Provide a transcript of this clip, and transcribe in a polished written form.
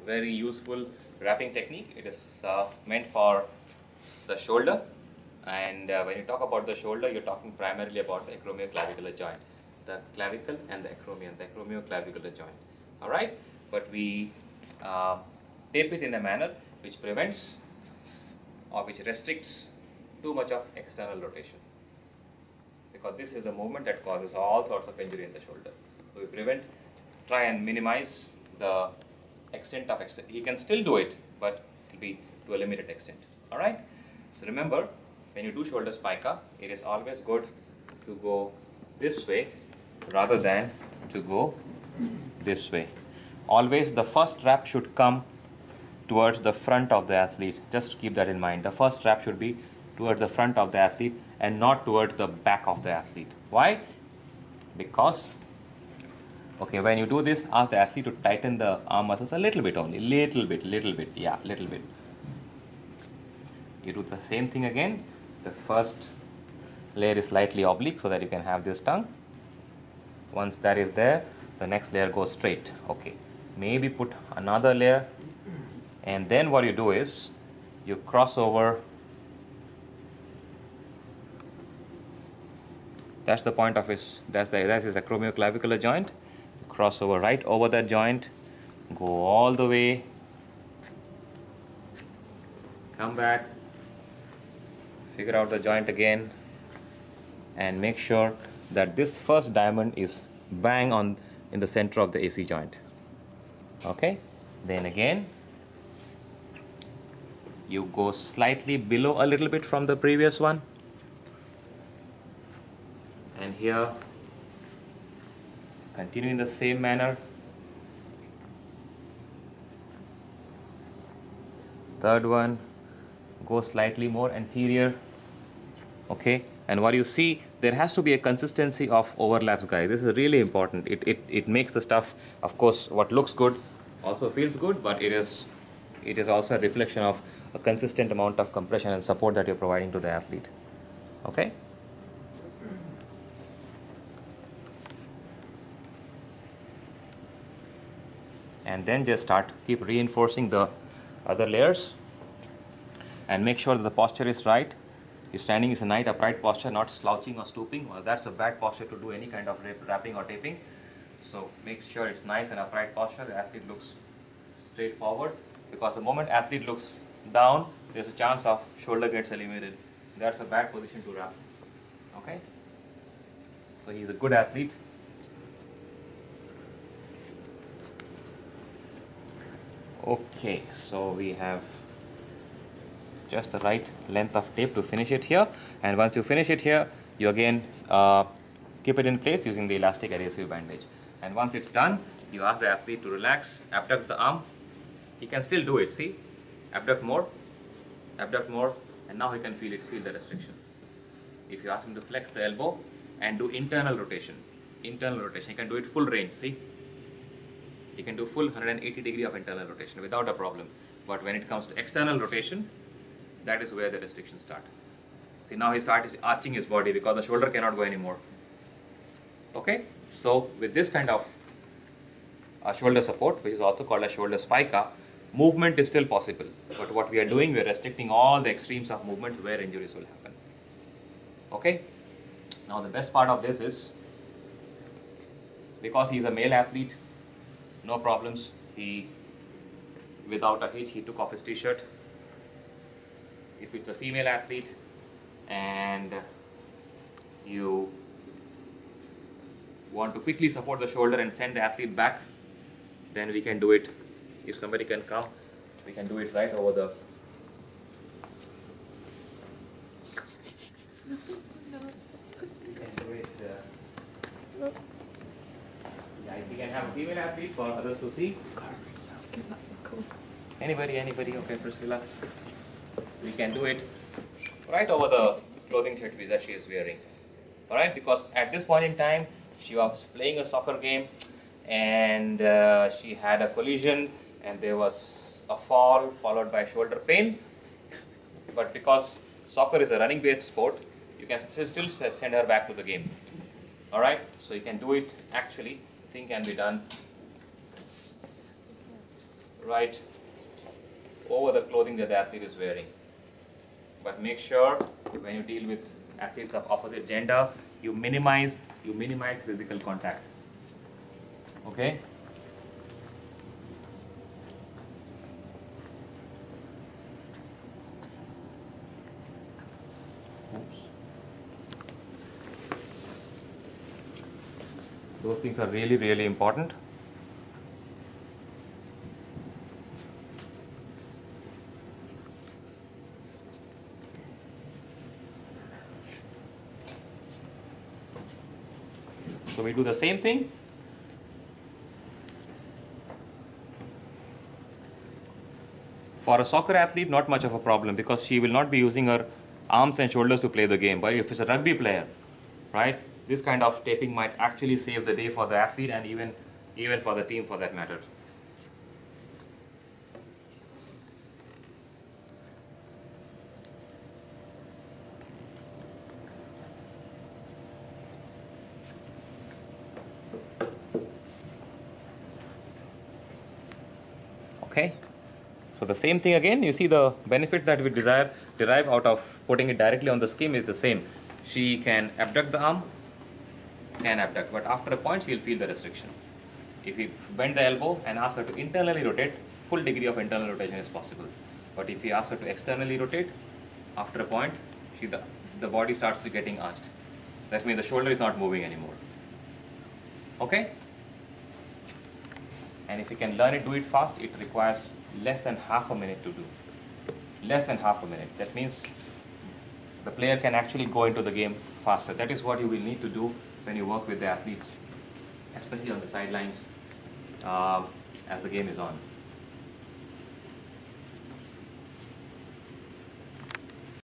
very useful wrapping technique. It is meant for the shoulder, and when you talk about the shoulder, you're talking primarily about the acromioclavicular joint, the clavicle and the acromioclavicular joint. All right, but we tape it in a manner which prevents or which restricts too much of external rotation, because this is the movement that causes all sorts of injury in the shoulder. So we try and minimize the extent of extent. He can still do it, but it will be to a limited extent. All right. So remember, when you do shoulder spica, it is always good to go this way rather than to go this way. Always the first wrap should come towards the front of the athlete. Just keep that in mind. The first wrap should be towards the front of the athlete and not towards the back of the athlete. Why? Because, okay, when you do this, ask the athlete to tighten the arm muscles a little bit only. Little bit, yeah, little bit. You do the same thing again. The first layer is slightly oblique so that you can have this tongue. Once that is there, the next layer goes straight. Okay, maybe put another layer, and then what you do is you cross over. That's the point of his, that's his acromioclavicular joint. Cross over right over that joint, go all the way, come back, figure out the joint again, and make sure that this first diamond is bang on in the center of the AC joint. Okay, then again you go slightly below a little bit from the previous one, and here continue in the same manner. Third one, go slightly more anterior. Okay, and what you see, there has to be a consistency of overlaps, guys. This is really important. It makes the stuff, of course, what looks good also feels good, but it is also a reflection of a consistent amount of compression and support that you're providing to the athlete. Okay. And then just keep reinforcing the other layers and make sure that the posture is right. You're standing is a nice upright posture, not slouching or stooping. Well, that's a bad posture to do any kind of wrapping or taping. So make sure it's nice and upright posture. The athlete looks straight forward, because the moment athlete looks down, there's a chance of shoulder gets eliminated. That's a bad position to wrap. Okay. So he's a good athlete. Okay, so we have just the right length of tape to finish it here, and once you finish it here, you again keep it in place using the elastic adhesive bandage. And once it's done, you ask the athlete to relax, abduct the arm. He can still do it, see? Abduct more, and now he can feel the restriction. If you ask him to flex the elbow and do internal rotation, he can do it full range, see? He can do full 180 degree of internal rotation without a problem. But when it comes to external rotation, that is where the restrictions start. See, now he starts arching his body because the shoulder cannot go anymore. Okay, so with this kind of shoulder support, which is also called a shoulder spica, movement is still possible. But what we are doing, we are restricting all the extremes of movements where injuries will happen. Okay, now the best part of this is, because he is a male athlete, no problems. Without a hitch, he took off his t-shirt. If it's a female athlete and you want to quickly support the shoulder and send the athlete back, then we can do it. If somebody can come, we can do it right over the... We can have a female athlete for others to see. Anybody, okay, Priscilla. We can do it right over the clothing set that she is wearing. Alright, because at this point in time, she was playing a soccer game and she had a collision and there was a fall followed by shoulder pain. But because soccer is a running based sport, you can still send her back to the game. Alright, so you can do it actually. Thing can be done right over the clothing that the athlete is wearing. But make sure when you deal with athletes of opposite gender, you minimize physical contact. Okay? Oops. Those things are really, really important. So we do the same thing. For a soccer athlete, not much of a problem because she will not be using her arms and shoulders to play the game. But if it's a rugby player, right, this kind of taping might actually save the day for the athlete and even for the team for that matter. Okay. So the same thing again, you see the benefit that we derive out of putting it directly on the skin is the same. She can abduct the arm, but after a point she will feel the restriction. If you bend the elbow and ask her to internally rotate, full degree of internal rotation is possible. But if you ask her to externally rotate, after a point, the body starts getting arched. That means the shoulder is not moving anymore. Okay? And if you can learn it, do it fast, it requires less than half a minute to do. Less than half a minute. That means the player can actually go into the game faster. That is what you will need to do when you work with the athletes, especially on the sidelines as the game is on.